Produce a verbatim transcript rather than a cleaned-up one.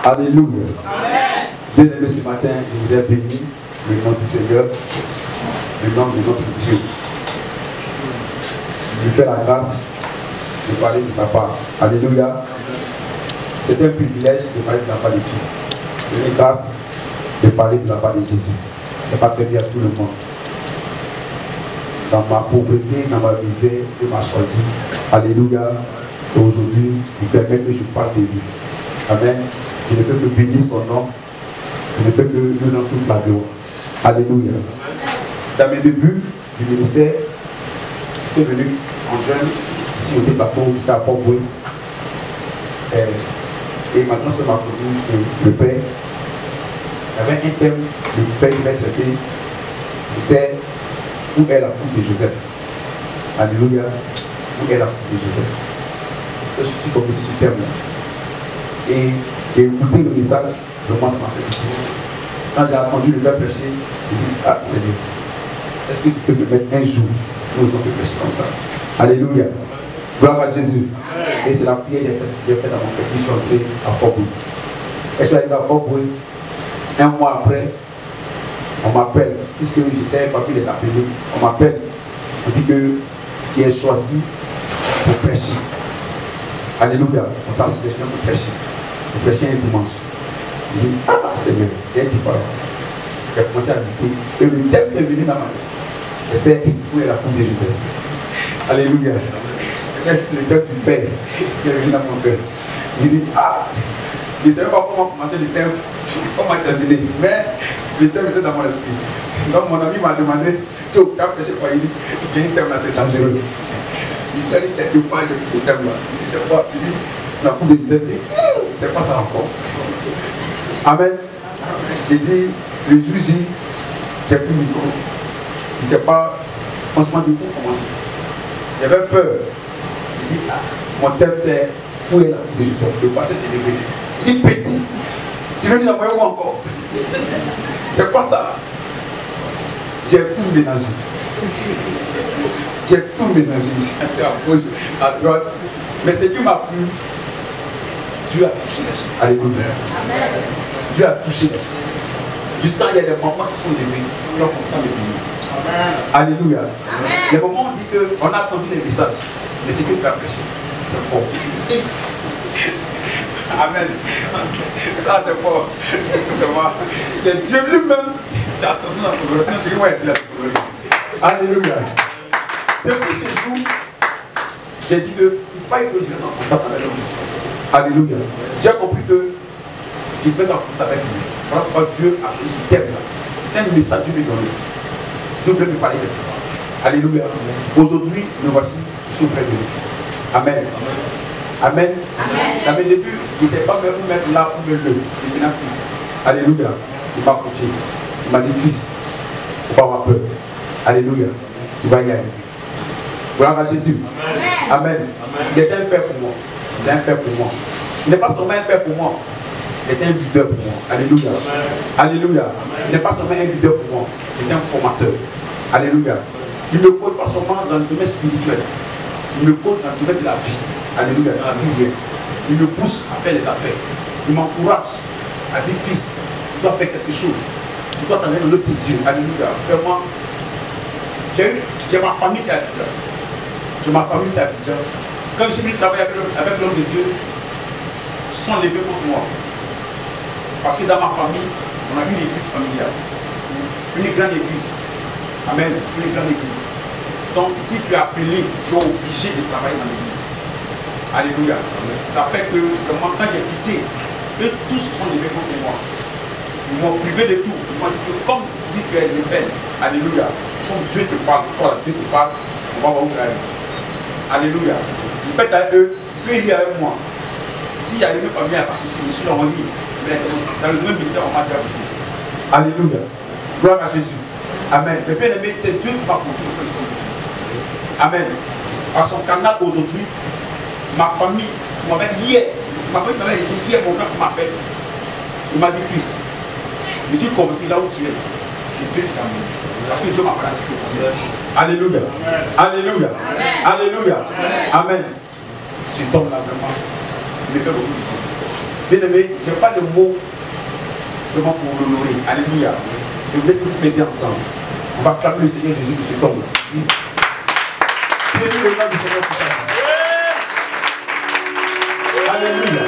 Alléluia. Bien aimé, ce matin, je voudrais bénir le nom du Seigneur, le nom de notre Dieu. Je lui fais la grâce de parler de sa part. Alléluia. C'est un privilège de parler de la part de Dieu. C'est une grâce de parler de la part de Jésus. Ce n'est pas permis à tout le monde. Dans ma pauvreté, dans ma misère, Dieu m'a choisi. Alléluia. Et aujourd'hui, il permet que je parle de lui. Amen. Je ne fais que bénir son nom. Je ne fais que lui dans toute la gloire. Alléluia. Dans mes débuts du ministère, j'étais venu en jeune, ici au département, j'étais à Port-Boué. Et, et maintenant, c'est ma cousine, le père. Il y avait un thème, le père devait traiter. C'était où est la coupe de Joseph. Alléluia. Où est la coupe de Joseph. Je suis tombé sur ce thème-là. Et j'ai écouté le message, vraiment ça m'a fait du bien. Quand j'ai entendu le père prêcher, j'ai dit, ah Seigneur, est-ce que tu peux me mettre un jour, nous allons prêcher comme ça. Alléluia. Gloire à Jésus. Amen. Et c'est la prière que j'ai faite dans mon cœur. Je suis entré à Port-Boué. Et je suis arrivé à Port-Boué. Un mois après, on m'appelle, puisque j'étais parmi les appelés, on m'appelle, on dit que tu es choisi pour prêcher. Alléluia. On t'a sélectionné pour prêcher. Pour prêcher un dimanche. Je dis, ah Seigneur, il a dit pas. J'ai commencé à lutter. Et le thème qui est venu dans ma tête, c'était où est la coupe de Joseph. Alléluia. C'était le thème du Père qui est venu dans mon cœur. Je dis, ah, je ne savais pas comment commencer le thème, comment terminer. Mais le thème était dans mon esprit. Donc mon ami m'a demandé, tu as prêché quoi? Il dit, il y a un thème là, c'est dangereux. Je suis allé quelque part depuis ce thème-là. Il dit, c'est quoi? Il dit, la coupe de Joseph, c'est pas ça encore. Amen. J'ai dit, le jour J, j'ai pris le micro. Il ne sait pas, franchement, du coup, commencer. J'avais peur. Il dit, ah, mon thème c'est où est la coupe de Joseph? Le passé s'est levé. Il dit, petit, tu veux nous envoyer où encore? C'est quoi ça? J'ai tout ménagé. J'ai tout ménagé ici, à gauche, à droite. Mais ce qui m'a plu, Dieu a touché les gens. Alléluia. Amen. Dieu a touché les gens. Jusqu'à il y a des moments qui sont levés, qui ont commencé à me bénir. Alléluia. Amen. Les moments où on dit qu'on a entendu les messages, mais ce que tu as prêché, c'est fort. Amen. Ça c'est fort. C'est Dieu lui-même qui a attention dans la progression. C'est moi qui l'ai dit. Alléluia. Depuis ce jour, j'ai dit qu'il fallait que je vienne en contact avec l'homme de Dieu. Alléluia. J'ai compris que je devais être en contact avec lui. Voilà pourquoi Dieu a choisi ce thème-là. C'est un message que Dieu lui donnait. Dieu voulait me parler de toi. Alléluia. Aujourd'hui, me voici, je suis auprès de lui. Amen. Amen. Amen. Dans mes débuts, il ne savait pas où mettre là, où mettre le. Il n'a plus. Alléluia. Il m'a coaché. Il m'a dit, fils, il ne faut pas avoir peur. Alléluia. Tu vas y arriver. Gloire à Jésus. Amen. Amen. Amen. Il était un père pour moi. C'est un père pour moi. Il n'est pas seulement un père pour moi. Il était un leader pour moi. Alléluia. Amen. Alléluia. Amen. Il n'est pas seulement un leader pour moi. Il est un formateur. Alléluia. Il ne me coach pas seulement dans le domaine spirituel. Il me coach dans le domaine de la vie. Alléluia. Dans la vie humaine. Il me pousse à faire les affaires. Il m'encourage à dire, fils, tu dois faire quelque chose. Tu dois t'en aller dans le petit Dieu. Alléluia. Vraiment. J'ai ma famille qui est à Abidjan. J'ai ma famille qui est à Abidjan. Quand je suis venu travailler avec l'homme de Dieu, ils se sont levés contre moi. Parce que dans ma famille, on a une église familiale. Une grande église. Amen. Une grande église. Donc si tu es appelé, tu es obligé de travailler dans l'église. Alléluia. Ça fait que vraiment quand j'ai quitté, eux tous se sont levés contre moi. Ils m'ont privé de tout. Ils m'ont dit que comme tu dis que tu es rebelle, alléluia. Comme Dieu te parle, toi Dieu te parle, on va voir où tu arrives. Alléluia. Je pète à eux, eux ils avec moi. S'il y a une famille, il n'y a pas de souci, je suis dans mon lit. Mais dans le domaine ministère, on m'a déjà vu. Alléluia. Gloire à Jésus. Amen. Mais bien aimé, c'est Dieu qui m'a conduit au Christ de Dieu. Amen. À son canal aujourd'hui, ma famille, hier, ma famille m'avait dit hier, mon frère m'appelle. Il m'a dit, fils, je suis convaincu là où tu es, c'est Dieu qui t'a amené. Parce que Dieu m'a parlé à ce que tu penses. Alléluia. Alléluia. Alléluia. Amen. Cet homme-là, vraiment, il me fait beaucoup de bien. Bien aimé, je n'ai pas de mots vraiment pour l'honorer. Alléluia. Je voudrais que vous mettez ensemble. On va acclamer le Seigneur Jésus de cet homme. Bénis le nom du Seigneur pour ça. Alléluia.